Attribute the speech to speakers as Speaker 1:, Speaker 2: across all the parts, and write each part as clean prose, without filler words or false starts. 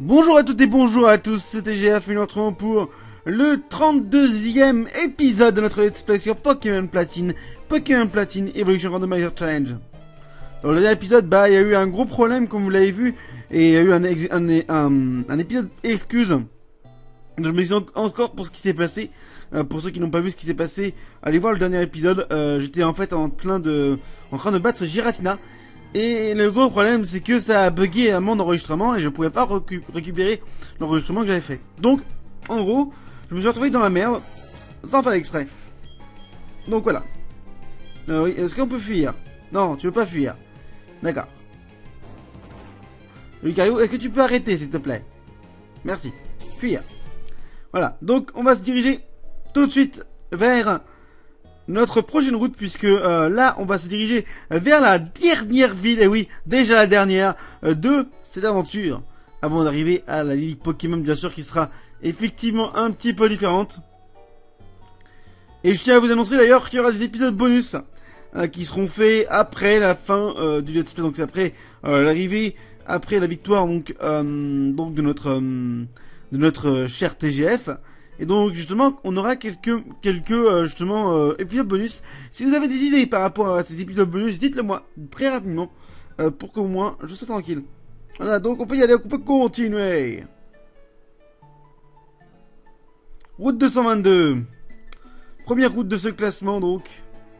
Speaker 1: Bonjour à toutes et bonjour à tous, c'est TGF et nous retrouvons pour le 32e épisode de notre Let's Play sur Pokémon Platine Evolution Randomizer Challenge. Dans le dernier épisode, il y a eu un gros problème comme vous l'avez vu, et il y a eu un épisode excuse. Je me dis encore pour ce qui s'est passé. Pour ceux qui n'ont pas vu ce qui s'est passé, allez voir le dernier épisode. J'étais en fait en train de battre Giratina. Et le gros problème, c'est que ça a bugué à mon enregistrement et je pouvais pas récupérer l'enregistrement que j'avais fait. Donc, en gros, je me suis retrouvé dans la merde, sans faire exprès. Donc voilà. Oui, est-ce qu'on peut fuir? Non, tu veux pas fuir. D'accord. Lucario, est-ce que tu peux arrêter, s'il te plaît? Merci. Fuir. Voilà, donc on va se diriger tout de suite vers notre prochaine route, puisque là on va se diriger vers la dernière ville, et oui, déjà la dernière de cette aventure, avant d'arriver à la ligue Pokémon, bien sûr, qui sera effectivement un petit peu différente. Et je tiens à vous annoncer d'ailleurs qu'il y aura des épisodes bonus qui seront faits après la fin du Let's Play, donc c'est après l'arrivée, après la victoire donc de notre cher TGF. Et donc justement on aura quelques épisodes bonus. Si vous avez des idées par rapport à ces épisodes bonus, dites-le moi très rapidement pour qu'au moins je sois tranquille. Voilà, donc on peut y aller, on peut continuer. Route 222. Première route de ce classement donc.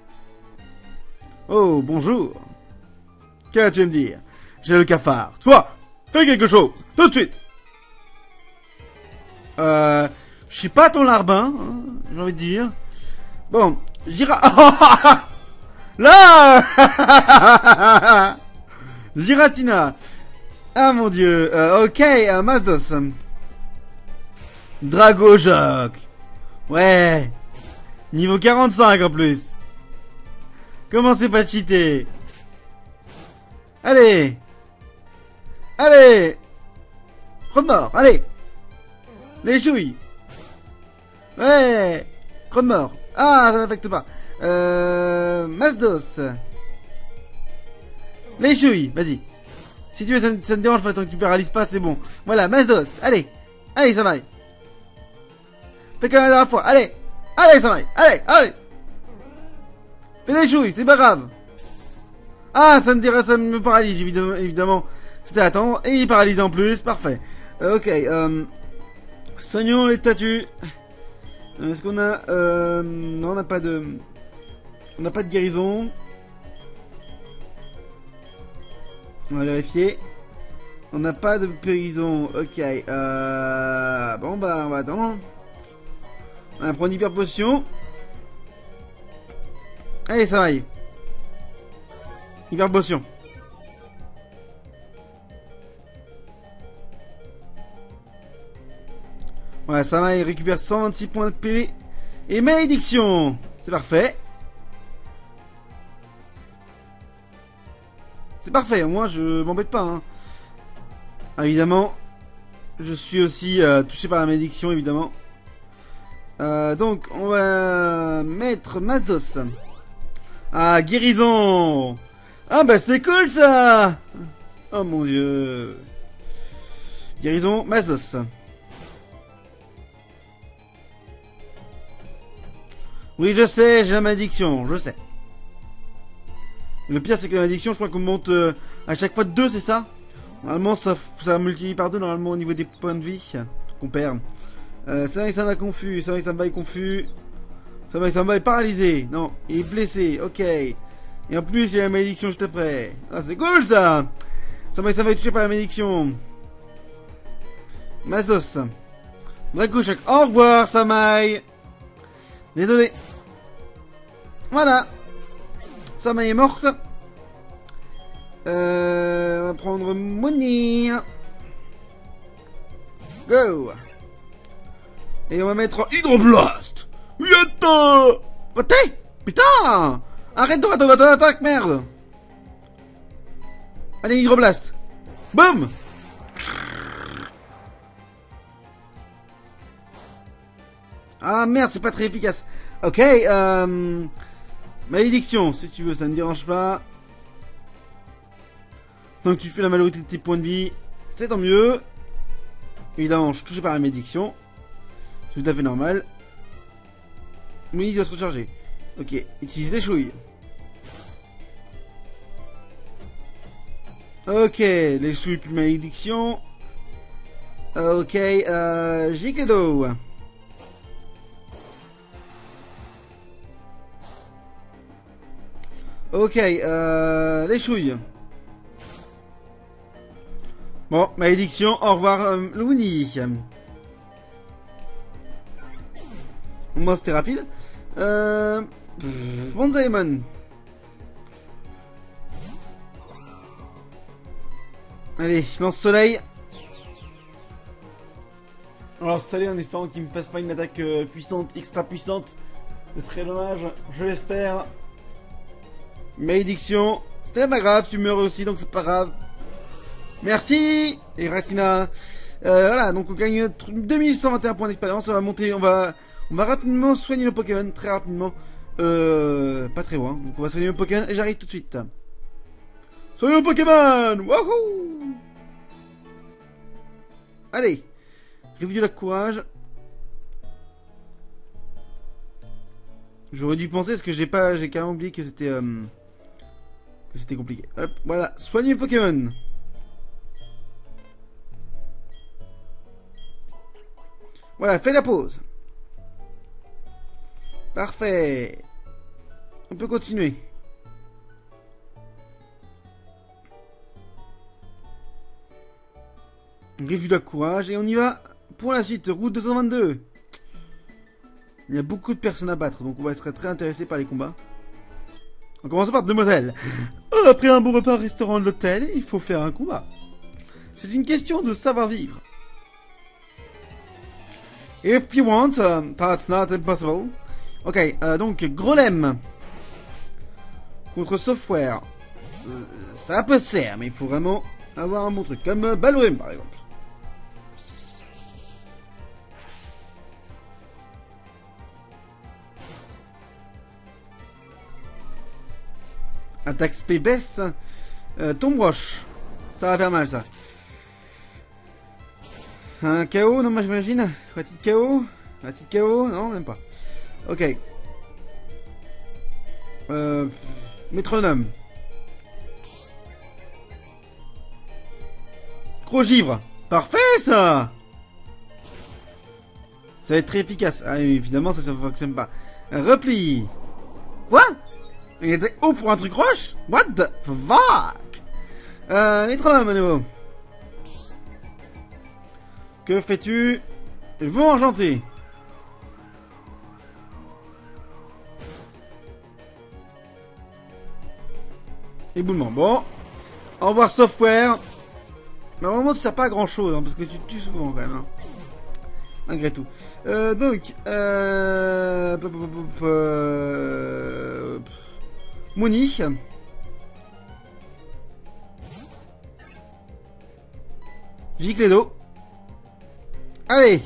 Speaker 1: Oh bonjour. Qu'est-ce que tu veux me dire? J'ai le cafard. Toi, fais quelque chose tout de suite. Je suis pas ton larbin, hein, j'ai envie de dire. Bon, là Giratina. Ah mon dieu. Ok, Mazdos. Dragojoc. Ouais. Niveau 45 en plus. Commencez pas de cheater. Allez. Allez. Remords, allez. Les chouilles. Ouais. Crotte mort. Ah, ça n'affecte pas. Mazdos. Les chouilles, vas-y. Si tu veux, ça ne dérange pas tant que tu paralyses pas, c'est bon. Voilà, Mazdos. Allez. Allez, ça va. Fais comme la dernière fois. Allez. Allez, ça va. Allez, allez. Fais les chouilles, c'est pas grave. Ah, ça me paralyse, évidemment. C'était à attendre. Et il paralyse en plus. Parfait. Ok, soignons les statues. Est-ce qu'on a... non, on n'a pas de... On n'a pas de guérison. On va vérifier. On n'a pas de guérison. Ok. Bon, bah, on va attendre. On va prendre hyper potion. Allez, ça va. Hyper potion. Ouais, ça va, il récupère 126 points de PV. Et malédiction. C'est parfait. C'est parfait, moi je m'embête pas. Hein. Évidemment, je suis aussi touché par la malédiction, évidemment. Donc, on va mettre Mazdos. Ah, guérison. Ah bah c'est cool ça. Oh mon dieu. Guérison, Mazdos. Oui, je sais, j'ai la malédiction, je sais. Le pire, c'est que la malédiction, je crois qu'on monte à chaque fois de 2, c'est ça? Normalement, ça multiplie par 2, normalement, au niveau des points de vie qu'on perd. C'est vrai que ça m'a confus, c'est vrai que ça m'a confus. C'est vrai que ça m'a paralysé. Non, il est blessé, ok. Et en plus, il y a la malédiction juste après. Ah, c'est cool, ça! Ça m'a touché par la malédiction. Mazdos. Dragojoc, au revoir, Samaï! Désolé. Voilà. Samaï est morte. On va prendre Moni. Go. Et on va mettre Hydroblast. Yatta. Putain. Arrête de rater ton attaque, merde. Allez, Hydroblast. Boum. Ah merde, c'est pas très efficace. Ok, malédiction, si tu veux, ça ne dérange pas. Tant que tu fais la majorité de tes points de vie, c'est tant mieux. Évidemment, je suis touché par la malédiction. C'est tout à fait normal. Oui, il doit se recharger. Ok, utilise les chouilles. Ok, les chouilles plus malédiction. Ok, Jigedo. Ok, les chouilles. Bon, malédiction, au revoir, Louni. Moi, c'était rapide. Bonzaemon. Allez, lance soleil. Alors, soleil en espérant qu'il me fasse pas une attaque puissante, extra puissante. Ce serait dommage, je l'espère. Malédiction. C'était pas grave, tu meurs aussi, donc c'est pas grave. Merci. Et Ratina. Voilà, donc on gagne 2121 points d'expérience. On va monter, on va rapidement soigner le Pokémon, très rapidement. Pas très loin. Donc on va soigner le Pokémon et j'arrive tout de suite. Soigner le Pokémon. Wouhou. Allez. Revue du lac courage. J'aurais dû penser parce que j'ai carrément oublié que c'était compliqué. Hop, voilà, soigner le Pokémon. Voilà, fais la pause. Parfait. On peut continuer. Revue de courage et on y va pour la suite. Route 222. Il y a beaucoup de personnes à battre, donc on va être très intéressé par les combats. On commence par Demoiselle. Après un bon repas au restaurant de l'hôtel, il faut faire un combat. C'est une question de savoir-vivre. If you want, that's not impossible. Ok, donc Grolem contre Software. Ça peut se faire, mais il faut vraiment avoir un bon truc. Comme Balorim par exemple. Attaque SP baisse. Tombe roche. Ça va faire mal ça. Un KO, non, moi j'imagine. Petite KO. Petite KO, non, même pas. Ok. Métronome. Gros givre. Parfait ça. Ça va être très efficace. Ah, évidemment, ça ne fonctionne pas. Repli. Quoi? Il était haut pour un truc roche? What the fuck? Métronome à nouveau. Que fais-tu? Vent argenté. Éboulement. Bon. Au revoir Software. Normalement tu sers pas à grand chose, hein, parce que tu te tues souvent quand même. Hein. Malgré tout. Donc. Mouni. Gicledo. Allez.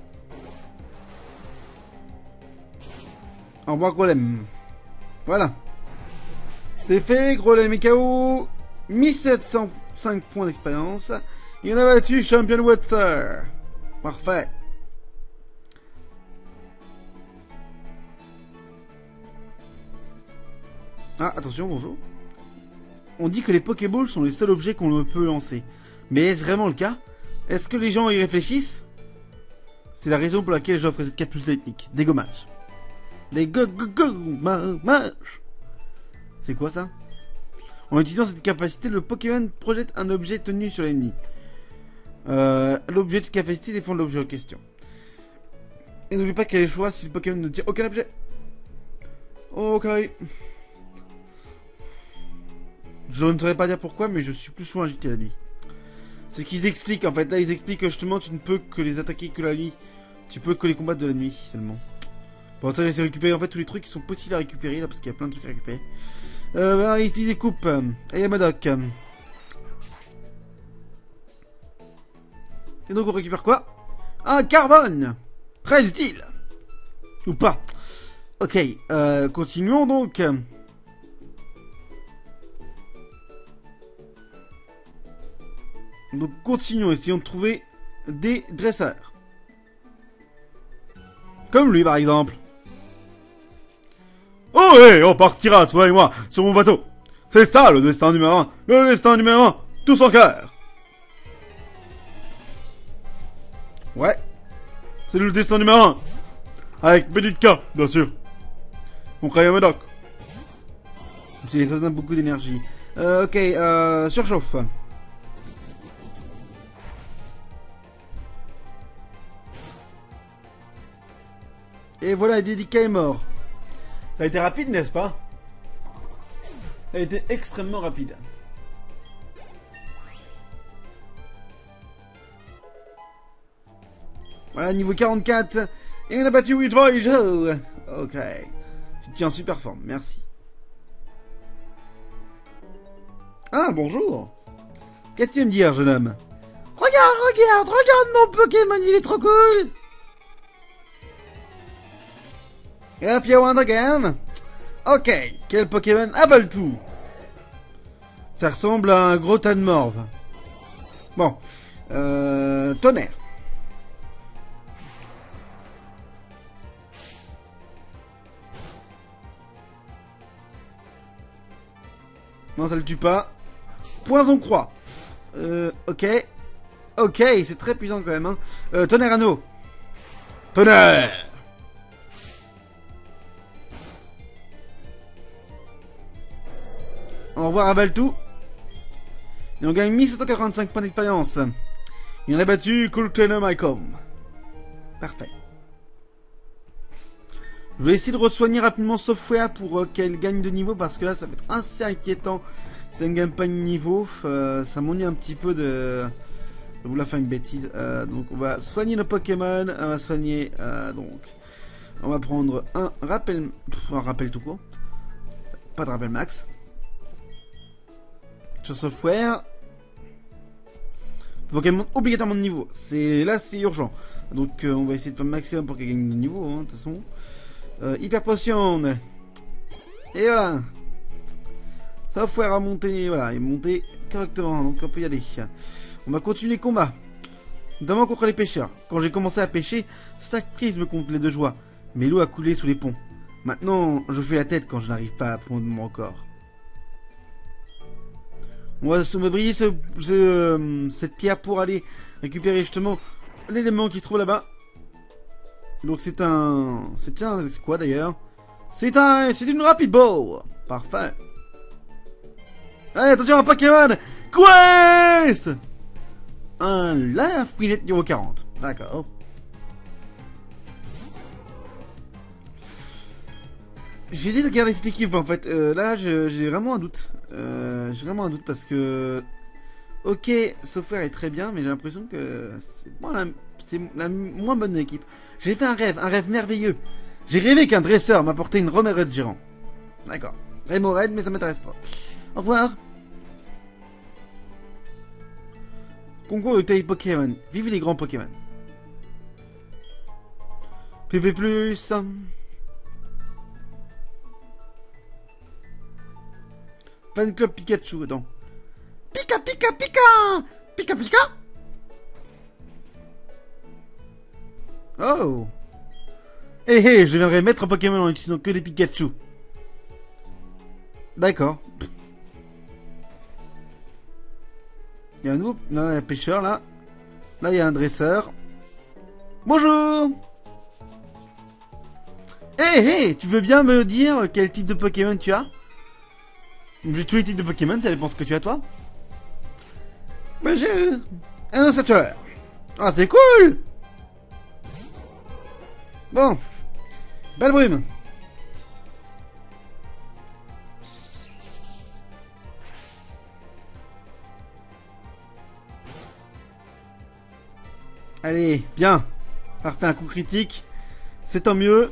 Speaker 1: Au revoir Grolem. Voilà. C'est fait, Grolem est KO. 1705 points d'expérience. Il en a battu Champion Water. Parfait. Ah, attention, bonjour. On dit que les Pokéballs sont les seuls objets qu'on ne peut lancer. Mais est-ce vraiment le cas? Est-ce que les gens y réfléchissent? C'est la raison pour laquelle j'offre cette capsule technique. Des gommages. Des gommages. C'est quoi ça? En utilisant cette capacité, le Pokémon projette un objet tenu sur l'ennemi. L'objet de capacité défend l'objet en question. Et n'oublie pas qu'il y a les choix si le Pokémon ne tire aucun objet. Ok. Je ne saurais pas dire pourquoi, mais je suis plus souvent agité la nuit. C'est ce qu'ils expliquent en fait. Là, ils expliquent que justement, tu ne peux que les attaquer que la nuit. Tu peux que les combattre de la nuit seulement. Pour ça, j'essaie de récupérer en fait tous les trucs qui sont possibles à récupérer là, parce qu'il y a plein de trucs à récupérer. Voilà, il utilise des coupes. Et Yamadoc. Et donc, on récupère quoi? Un carbone. Très utile. Ou pas. Ok, continuons donc. Donc continuons, essayons de trouver des dresseurs. Comme lui par exemple. Oh ouais, on partira, toi et moi, sur mon bateau. C'est ça le destin numéro 1. Le destin numéro 1, tous en cœur. Ouais. C'est le destin numéro 1. Avec Benedicta, bien sûr. On crée un médoc. J'ai besoin de beaucoup d'énergie. Ok, surchauffe. Et voilà, Dédica est mort. Ça a été rapide, n'est-ce pas? Ça a été extrêmement rapide. Voilà, niveau 44. Et on a battu Witboy Joe. Ok. Tu tiens en super forme, merci. Ah, bonjour. Qu'est-ce que tu veux me dire, jeune homme? Regarde mon Pokémon, il est trop cool. If you want again. Ok, quel Pokémon avale tout? Ça ressemble à un gros tas de morve. Bon, tonnerre. Non, ça le tue pas. Poison croix. Ok. Ok, c'est très puissant quand même. Hein. Tonnerre anneau. Tonnerre. Au revoir à Baltou. Et on gagne 1785 points d'expérience. Et on a battu Coltonum Icom. Parfait. Je vais essayer de re-soigner rapidement Software pour qu'elle gagne de niveau parce que là ça va être assez inquiétant. Si elle ne gagne pas de niveau, ça m'ennuie un petit peu de... Je vous la faire une bêtise. Donc on va soigner nos Pokémon. On va soigner... donc... On va prendre un rappel... un rappel tout court. Pas de rappel max. Sur Software. Faut qu'elle monte obligatoirement de niveau. Là c'est urgent. Donc on va essayer de faire le maximum pour qu'elle gagne de niveau, hein, de toute façon. Hyper potion. Et voilà. Software a monté. Voilà, il est monté correctement. Donc on peut y aller. On va continuer les combats. Notamment contre les pêcheurs. Quand j'ai commencé à pêcher, chaque prise me comblait de joie. Mais l'eau a coulé sous les ponts. Maintenant, je fais la tête quand je n'arrive pas à prendre mon record. On va briller cette pierre pour aller récupérer justement l'élément qui se trouve là-bas. Donc c'est quoi d'ailleurs? C'est une rapid bow. Parfait. Allez, attention, un Pokémon Quest. Un Lafouinette niveau 40. D'accord. J'hésite de garder cette équipe en fait. Là, j'ai vraiment un doute. J'ai vraiment un doute parce que... Ok, Software est très bien, mais j'ai l'impression que c'est la moins bonne de l'équipe. J'ai fait un rêve merveilleux. J'ai rêvé qu'un dresseur m'apportait une Remoraid gérant. D'accord. Remoraid, mais ça m'intéresse pas. Au revoir. Concours de taille Pokémon. Vive les grands Pokémon. PP+. Fan Club Pikachu, attends. Pika Pika Pika Pika Pika. Oh. Je viendrai mettre un Pokémon en utilisant que des Pikachu. D'accord. Il y a un nouveau... Non, il y a un pêcheur là. Là, il y a un dresseur. Bonjour. Tu veux bien me dire quel type de Pokémon tu as? J'ai tous les types de Pokémon, ça dépend de ce que tu as toi. Ben j'ai un ossateur. Ah, c'est cool. Bon. Belle brume. Allez, bien. Parfait, un coup critique. C'est tant mieux.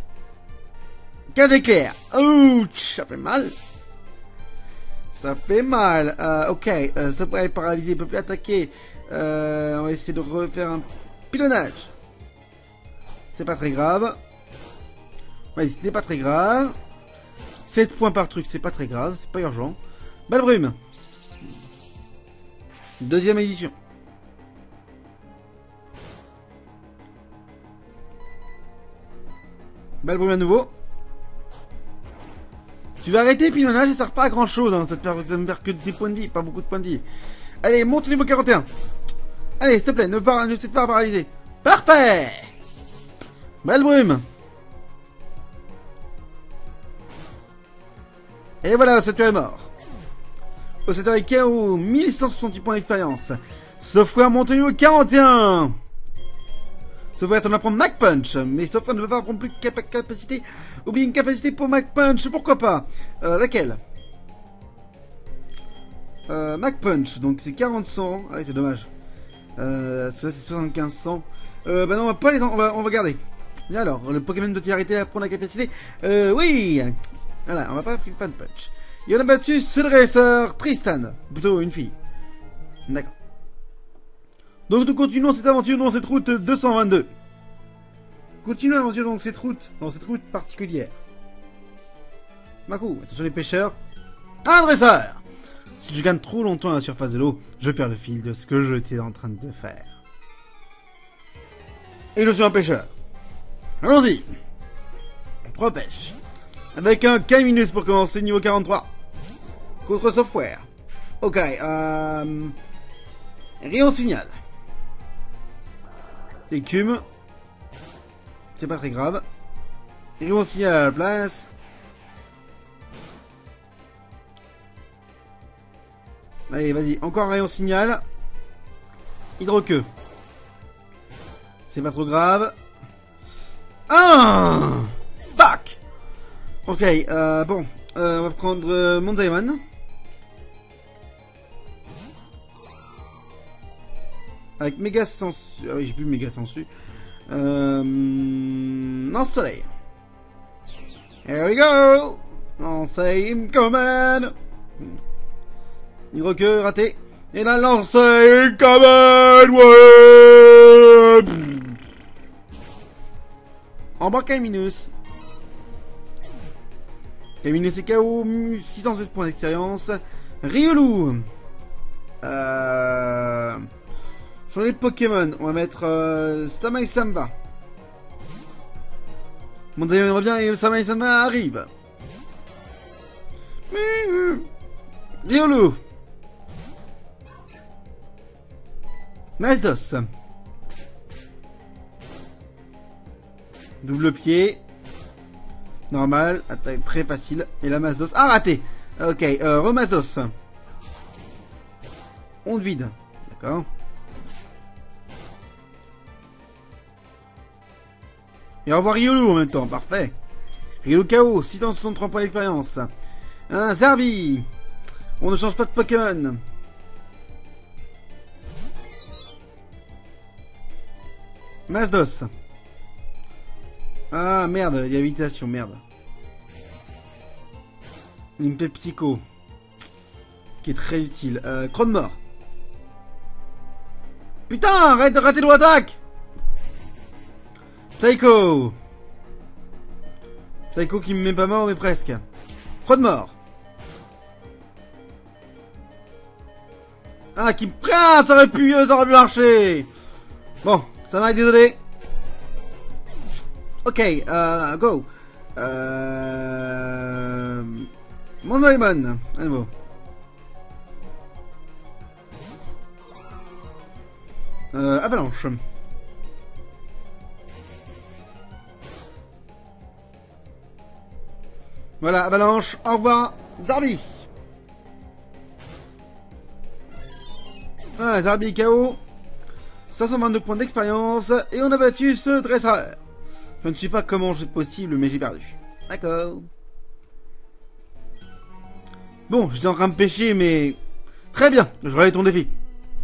Speaker 1: 4 éclairs. Ouch, ça fait mal. Ça fait mal. Ok, ça pourrait être paralysé, il peut plus attaquer. On va essayer de refaire un pilonnage. C'est pas très grave. Vas-y, ce n'est pas très grave. 7 points par truc, c'est pas très grave, c'est pas urgent. Belle brume. Deuxième édition. Belle brume à nouveau. Tu vas arrêter pilonnage, ça sert pas à grand chose, hein. Ça me perd que des points de vie, pas beaucoup de points de vie. Allez, monte au niveau 41. Allez, s'il te plaît, ne te pas paralyser. Parfait. Belle brume. Et voilà, Sator est mort. Au Sator est KO, 1168 points d'expérience. Software monte au niveau 41. Software, on apprend Mac Punch. Mais Software ne peut pas apprendre plus de capacité. Oublie une capacité pour Mac Punch, pourquoi pas. Laquelle Mac Punch, donc c'est 40-100. Ah oui, c'est dommage. Ça c'est 75-100. Bah non, on va pas les on va garder. Bien alors, le Pokémon doit-il arrêter à prendre la capacité Oui. Voilà, on va pas apprendre Pan Punch. Et on a battu ce dresseur Tristan. Plutôt une fille. D'accord. Donc nous continuons cette aventure dans cette route 222. Continuons l'aventure dans cette route particulière. Makou, attention les pêcheurs. Un dresseur. Si je gagne trop longtemps à la surface de l'eau, je perds le fil de ce que j'étais en train de faire. Et je suis un pêcheur. Allons-y. 3 pêches. Avec un K- pour commencer, niveau 43. Contre Software. Ok, Rayon signal. Écume. C'est pas très grave. Rayon signal à la place. Allez, vas-y, encore un rayon signal. Hydroqueux. C'est pas trop grave. Ah Back. Ok, bon. On va prendre Monzaemon. Avec méga sensu. Ah oui, j'ai plus méga sensu. Lance soleil. Here we go. Lance soleil incoming. Hydroqueux raté. Et la lance incoming. Ouais. Embarque K-. K- et KO, 607 points d'expérience. Riolu. Changer de Pokémon. On va mettre Sama et Samba. Monzaemon revient et Sama et Samba arrive. Riolu. Masdos. Double pied. Normal. Attaque très facile. Et la Masdos. Ah, raté. Ok. Remasdos. Onde vide. D'accord. Et au revoir Riolu en même temps. Parfait. Riolu KO. 663 points d'expérience. Un Zarbi. On ne change pas de Pokémon. Masdos. Ah merde, il y a habitation, merde. Impé Psycho. Qui est très utile. Crone mort. Putain, arrête de rater le attaque. Psycho. Psycho qui me met pas mort mais presque. Crone mort. Ah qui me... Ah, ça aurait pu marcher. Bon, ça m'a désolé. Ok, go. Monzaemon, à nouveau. Avalanche. Voilà, Avalanche, au revoir, Zarbi. Ah, Zarbi KO. 522 points d'expérience et on a battu ce dresseur. Je ne sais pas comment c'est possible, mais j'ai perdu. D'accord. Bon, j'étais en train de pêcher, mais... Très bien, je relève ton défi.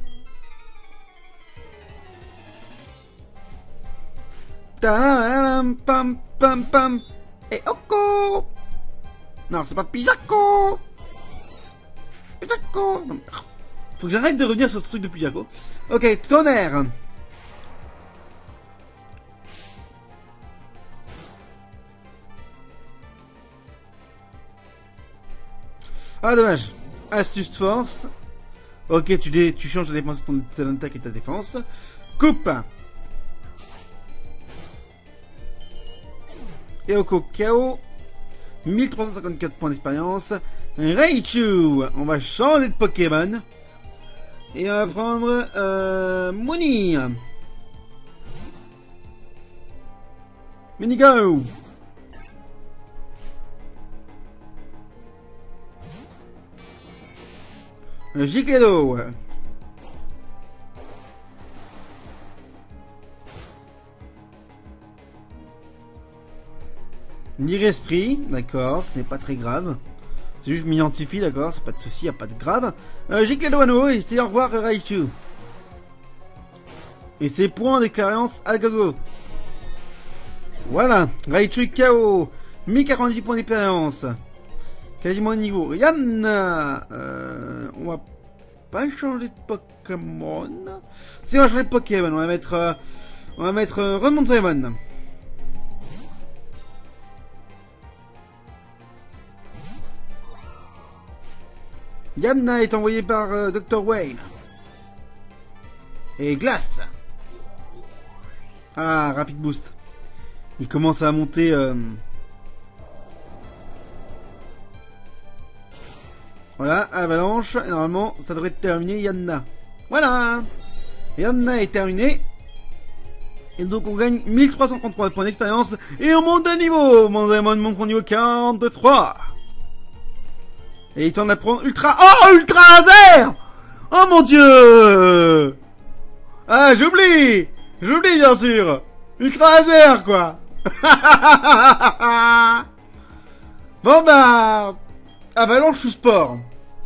Speaker 1: Tadam, pam, pam, pam. Et Oko. Non, c'est pas Pijako. Pijako. Faut que j'arrête de revenir sur ce truc de Pijako. Ok, tonnerre. Ah, dommage. Astuce de force. Ok, tu changes ta défense, ton attaque et ta défense. Coupe. Eoko KO. 1354 points d'expérience. Raichu, on va changer de Pokémon. Et on va prendre Mooney. Minigo. Gicledo. Niresprit, d'accord, ce n'est pas très grave. C'est juste que je m'identifie, d'accord, c'est pas de souci, y a pas de grave. Gicledo à nouveau, et c'est au revoir Raichu. Et c'est points d'expérience à gogo. Voilà, Raichu KO. 1040 points d'expérience. Quasiment au niveau. Yann, on va pas changer de Pokémon. Si on va changer de Pokémon, on va mettre Remontaemon. Yamna est envoyé par Dr. Wayne. Et Glace. Ah, Rapid Boost. Il commence à monter... Voilà, Avalanche. Et normalement, ça devrait être terminé. Yanna. Voilà. Yanna est terminé. Et donc, on gagne 1333 points d'expérience. Et on monte d'un niveau. Mondaemon monte au niveau 43. Et il tente d'apprendre Ultra... Oh, Ultra Laser. Oh mon dieu. Ah, j'oublie. J'oublie, bien sûr. Ultra Laser, quoi. Bon, bah... Avalanche ou sport?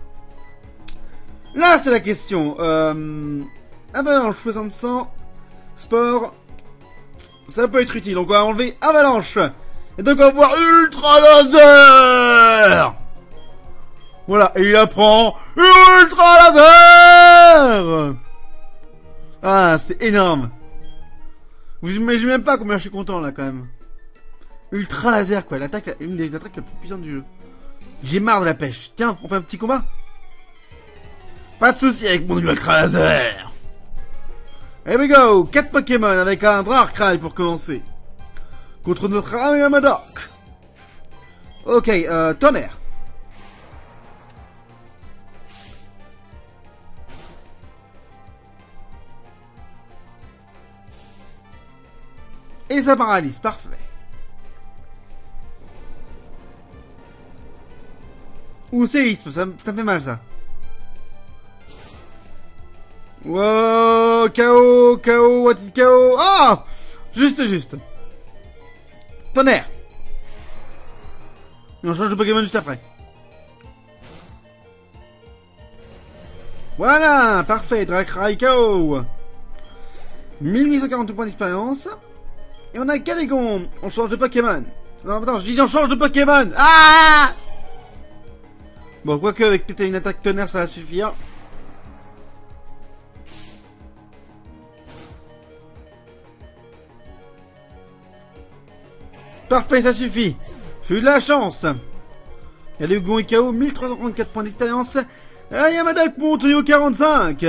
Speaker 1: Là, c'est la question. Avalanche 60 sport, ça peut être utile. Donc, on va enlever Avalanche. Et donc, on va voir Ultra Laser. Voilà, et il apprend Ultra Laser. Ah, c'est énorme. Vous imaginez même pas combien je suis content, là, quand même. Ultra Laser, quoi. L'attaque, une des attaques les plus puissantes du jeu. J'ai marre de la pêche. Tiens, on fait un petit combat. Pas de soucis avec mon Ultra Laser. Here we go. 4 Pokémon avec un Darkrai pour commencer. Contre notre ami Madoc. Ok, Tonnerre. Et ça paralyse, parfait. Ou séisme, ça me fait mal ça. Wow, KO, KO, what is KO. Ah, juste. Tonnerre. Et on change de Pokémon juste après. Voilà, parfait, Darkrai KO. 1840 points d'expérience. Et on a Calégon. On change de Pokémon. Non, attends, je dis on change de Pokémon. Ah! Bon, quoique avec peut-être une attaque tonnerre, ça va suffire. Parfait, ça suffit. J'ai eu de la chance. Il y a le Gon KO, 1334 points d'expérience. Ah, Yamadak monte au niveau 45.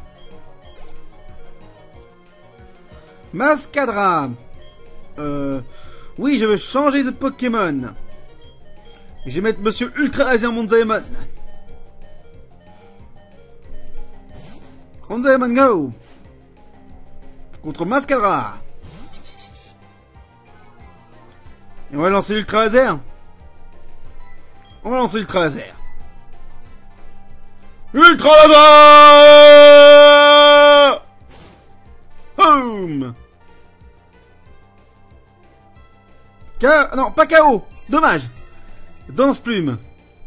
Speaker 1: Mascadra. Oui, je veux changer de Pokémon. Je vais mettre Monsieur Ultra Laser Monzaemon. Monzaemon Go. Contre Mascadra. Et on va lancer l'Ultra Laser. On va lancer l'Ultra Laser. Ultra Laser. Boom. Non, pas KO. Dommage. Danse plume.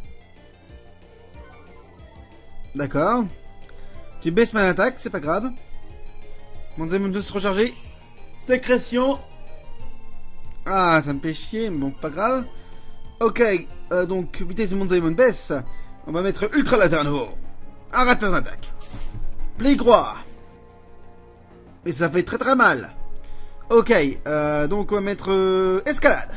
Speaker 1: D'accord. Tu baisses ma attaque, c'est pas grave. Monzaemon veut se recharger. Sécrétion. Ah, ça me fait chier, mais bon, pas grave. Ok, donc vitesse de Monzaemon baisse. On va mettre Ultra Laser à nouveau. Arrête tes attaques. Pli croix. Et ça fait très mal. Ok, donc on va mettre escalade.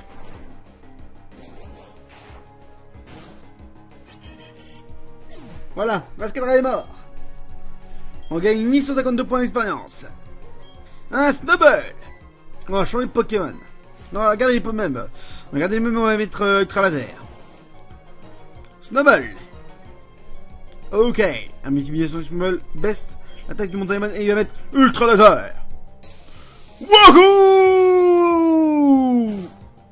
Speaker 1: Voilà, Mascadra est mort. On gagne 1152 points d'expérience. Un Snowball. On va changer de Pokémon. Non, regardez les mêmes. Regardez les mêmes, on va mettre ultra laser. Snowball. Ok. Un multiplication Snowball. Best. Attaque du Monzaemon. Et il va mettre ultra laser. Wouhou!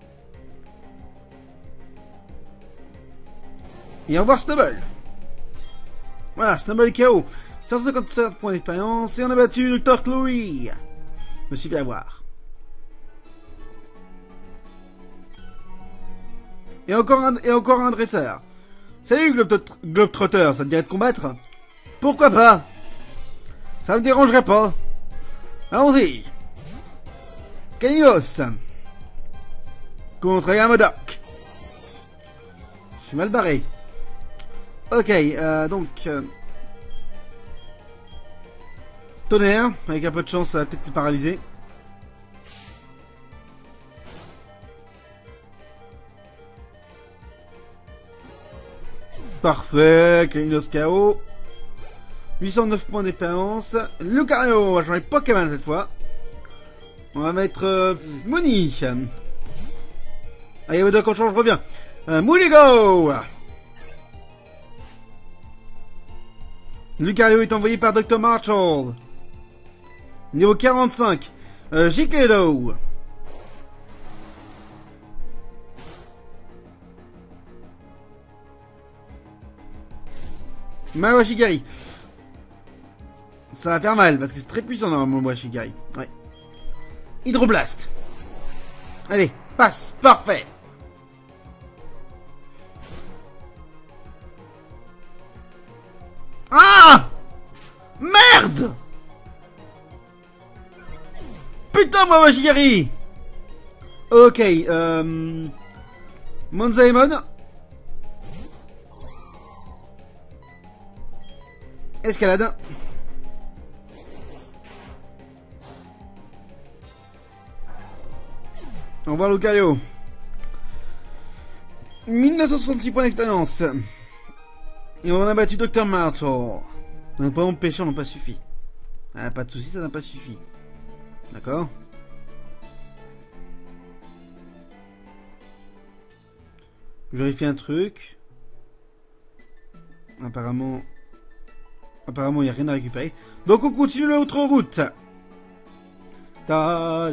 Speaker 1: Et au revoir Snowball. Voilà, Snowball KO. 157 points d'expérience. Et on a battu Dr. Chloe. Je me suis fait avoir. Et encore un dresseur. Salut Globetrotter, ça te dirait de combattre? Pourquoi pas? Ça me dérangerait pas. Allons-y. Canilos contre Yamodoc. Je suis mal barré. Ok, donc... Tonnerre, avec un peu de chance, ça va peut-être se paralyser. Parfait, Canilos KO. 809 points d'expérience. Lucario, on va changer Pokémon cette fois. On va mettre Mooney. Allez, Yamodoc, on change, je reviens. Mooney Go. Lucario est envoyé par Dr. Marshall. Niveau 45. Gicledo. Mawashigari. Ça va faire mal parce que c'est très puissant dans mon Mawashigari. Ouais. Hydroblast. Allez, passe. Parfait. Ah! Merde! Putain, Mawashigari! Ok, Monzaemon. Escalade. On va Lucario. 1966 points d'expérience. Et on a battu Dr. Marshall. Donc pas mon péché, n'ont pas suffi. Ah, pas de soucis, ça n'a pas suffi. D'accord. Je vérifie un truc. Apparemment, il n'y a rien à récupérer. Donc on continue l'autre route. Ah,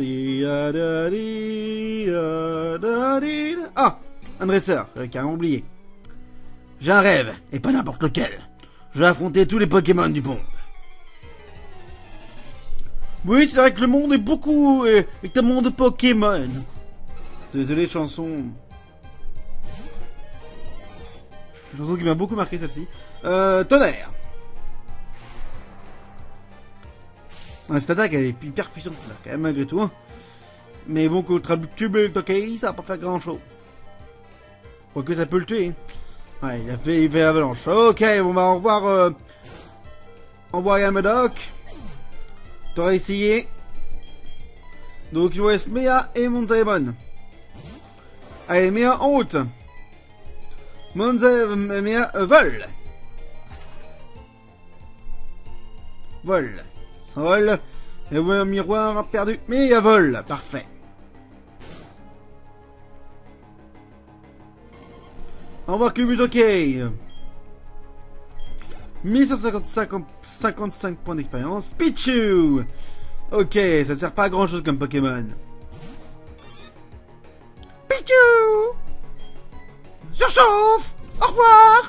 Speaker 1: un dresseur, j'avais carrément oublié. J'ai un rêve, et pas n'importe lequel. Je vais affronter tous les Pokémon du monde. Oui, c'est vrai que le monde est beaucoup... est un monde de Pokémon. Désolé, chanson... Chanson qui m'a beaucoup marqué, celle-ci. Tonnerre. Cette attaque, elle est hyper puissante, là, quand même, malgré tout. Hein. Mais bon, contre Cube Tokei, ça va pas faire grand-chose. Quoique ça peut le tuer. Ouais, il fait avalanche. Ok, bon bah, au revoir... au revoir Yamodoc. T'auras essayé. Donc il nous reste Mea et Monzaemon. Allez, Mea en route. Mea vol. Vol. Vol. Et voilà un miroir perdu. Mea vol. Parfait. Au revoir Kubutokei. 1155 points d'expérience. Pichu. Ok, ça ne sert pas à grand chose comme Pokémon. Pichu. Surchauffe. Au revoir.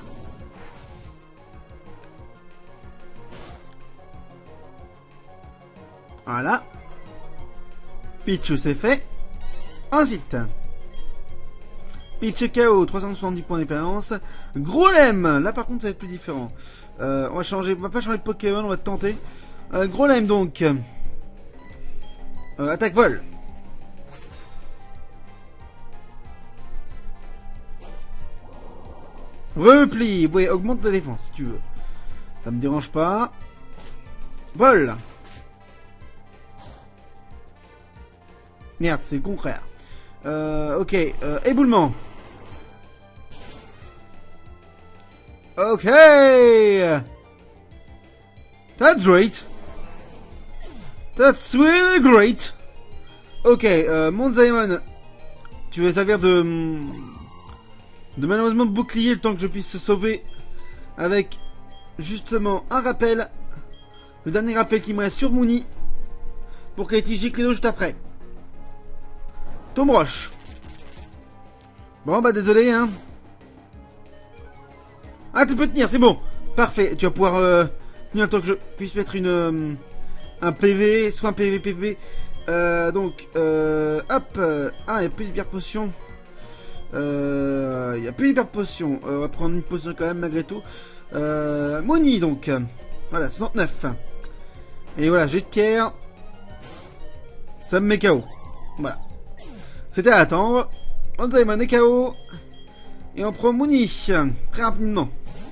Speaker 1: Voilà. Pichu c'est fait. Ensuite. Pichu KO, 370 points d'expérience. Grolem. Là par contre ça va être plus différent. On va changer, on va pas changer de Pokémon, on va tenter. Grolem donc. Attaque vol. Repli. Ouais, augmente la défense si tu veux. Ça me dérange pas. Vol. Merde, c'est le contraire. Ok, éboulement. Ok. That's great. That's really great. Ok, Monzaemon Tu vas servir de malheureusement bouclier le temps que je puisse se sauver avec justement un rappel. Le dernier rappel qui me reste sur Mooney pour qu'elle gicle les dos juste après. Tom Roche. Bon bah désolé hein. Ah tu peux tenir, c'est bon. Parfait, tu vas pouvoir tenir le temps que je puisse mettre un PV, soit un PV PV. Donc hop. Ah il n'y a plus d'hyper potion. Il n'y a plus d'hyper potion. On va prendre une potion quand même malgré tout. Mooney donc. Voilà, 69. Et voilà, jet de pierre. Ça me met KO. Voilà. C'était à attendre. On Diamond est KO. Et on prend Mooney. Très rapidement.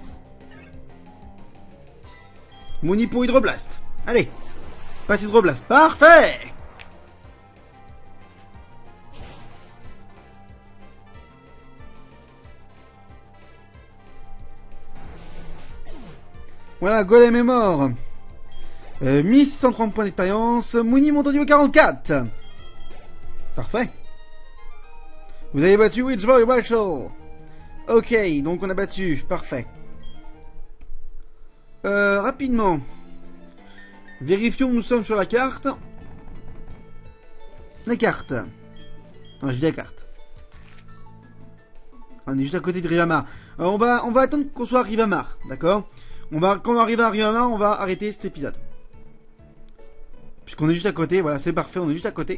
Speaker 1: Mooney pour Hydroblast. Allez. Passe Hydroblast. Parfait. Voilà, Golem est mort. 1130 points d'expérience. Mooney monte au niveau 44. Parfait. Vous avez battu Witchboy Marshall. Ok, donc on a battu. Parfait. Rapidement. Vérifions où nous sommes sur la carte. La carte. Non, je dis la carte. On est juste à côté de Rivamar. On va attendre qu'on soit à Rivamar, d'accord? Quand on arrive à Rivamar, on va arrêter cet épisode. Puisqu'on est juste à côté, voilà, c'est parfait, on est juste à côté.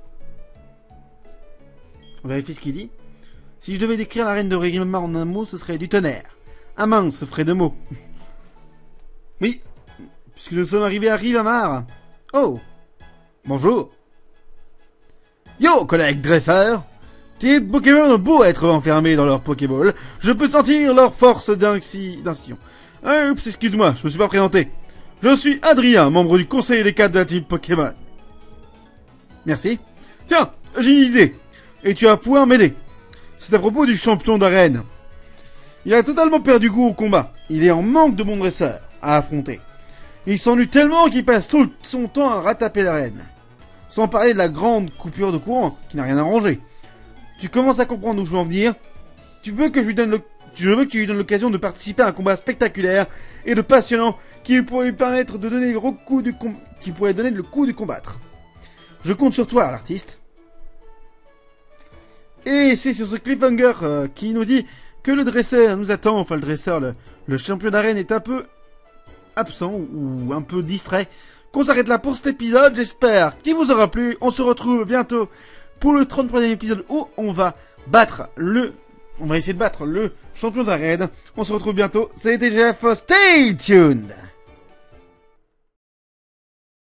Speaker 1: On vérifie ce qu'il dit. Si je devais décrire la reine de Rivamar en un mot, ce serait du tonnerre. Ah mince, ce ferait deux mots. Oui, puisque nous sommes arrivés à Rivamar. Oh, bonjour. Yo, collègue dresseur. Tes Pokémon ont beau être enfermés dans leur Pokéball, je peux sentir leur force d'incision. Oups, excuse-moi, je me suis pas présenté. Je suis Adrien, membre du conseil des 4 de la team Pokémon. Merci. Tiens, j'ai une idée. Et tu vas pouvoir m'aider. C'est à propos du champion d'arène. Il a totalement perdu goût au combat. Il est en manque de bons dresseurs à affronter. Il s'ennuie tellement qu'il passe tout son temps à rattraper l'arène. Sans parler de la grande coupure de courant, qui n'a rien arrangé. Tu commences à comprendre où je veux en venir. Je veux que tu lui donnes l'occasion de participer à un combat spectaculaire et de passionnant qui pourrait lui permettre de donner le coup du combattre. Je compte sur toi, l'artiste. Et c'est sur ce cliffhanger qui nous dit que le dresseur nous attend. Enfin, le dresseur, le champion d'arène est un peu absent ou un peu distrait. Qu'on s'arrête là pour cet épisode. J'espère qu'il vous aura plu. On se retrouve bientôt pour le 33e épisode où on va essayer de battre le champion d'arène. On se retrouve bientôt. C'était Jeff. Stay tuned.